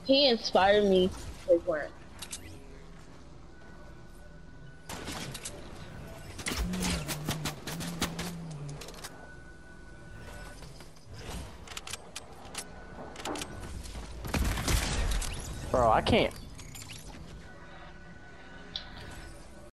He inspired me to work. Bro, I can't.